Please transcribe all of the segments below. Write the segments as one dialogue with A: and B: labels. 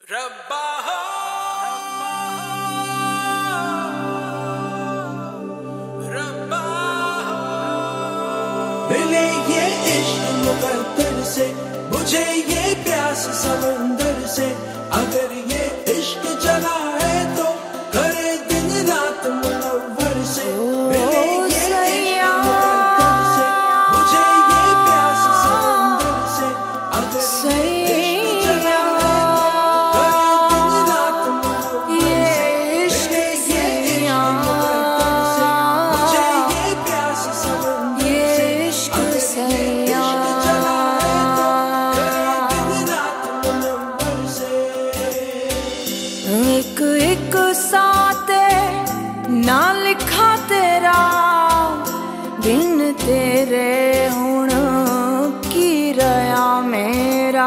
A: रब्बा रब्बा मिले ये इश्क मुकद्दर से, मुझे ये प्यास समंदर से। अगर ये इश्क जला है तो करे दिन रात मुनव्वर से। मिले ये इश्क मुकद्दर से, मुझे ये प्यास समंदर से। अगर ये इश्क जला ना लिखा तेरा बिन तेरे हुण की रहा मेरा।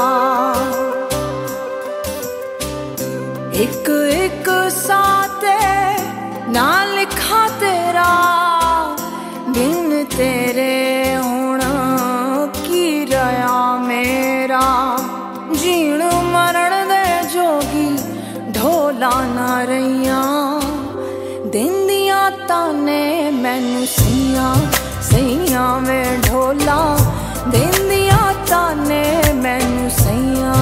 A: एक एक साते ना लिखा तेरा बिन तेरे हुण की रहा मेरा। जीण मरण दे जोगी ढोला ना रहिया, देंदिया ताने मैनू सैयां सैयां वे ढोला। देंदिया ताने मैनू सैयां,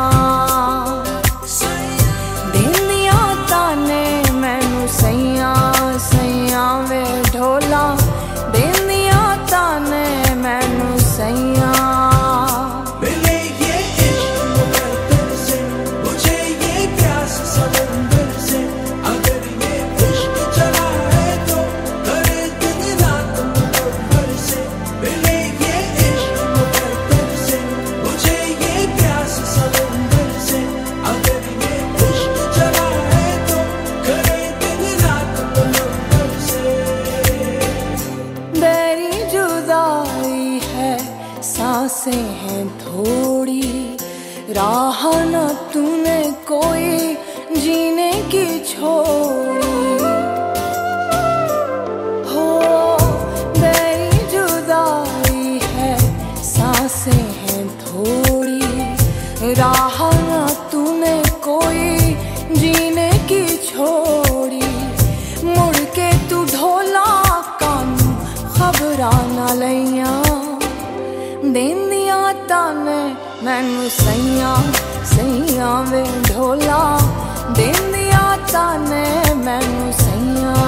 A: देंदिया ताने मैनू सैयां सैयां वे ढोला। देंदिया ताने मैनू सैयां। सांसें हैं थोड़ी, राह न तूने कोई जीने की छोड़ी। हो मेरी जुदाई है, सांसें हैं थोड़ी, राह न तूने कोई जीने की छोड़ी। मुड़ के तू ढोला कानू खबरां ना लइयां, देंदिया ताने मैनू सैयां सैयां वे ढोला। देंदिया ताने मैनू सैयां,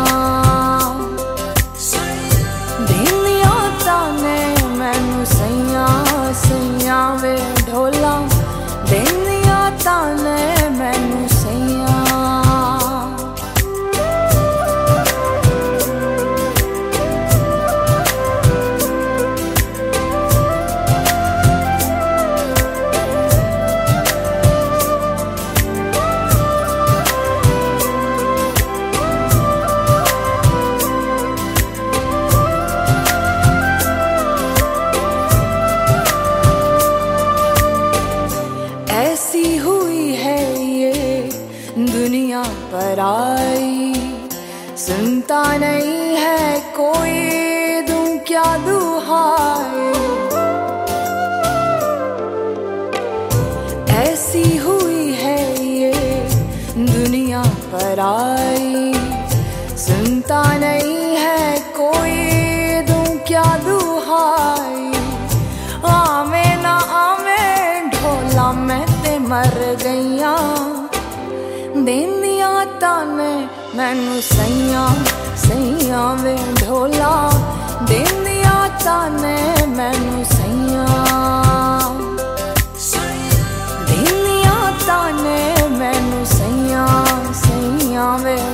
A: देंदिया ताने मैनू सैयां सैयां वे ढोला। देंदिया ताने मैनू सैयां। ऐसी हुई है ये दुनिया पर आई, सुनता नहीं है कोई दूं क्या दुहाई। ऐसी हुई है ये दुनिया पर आई, सुनता नहीं है कोई दूं क्या दुहाई। आवे ना आवे ढोला मैं ते मर गईया, देंदिया ताने मैनू सैयां सैयां वे ढोला। देंदिया ताने मैनू सैयां, देंदिया ताने मैनू सैयां सैयां वे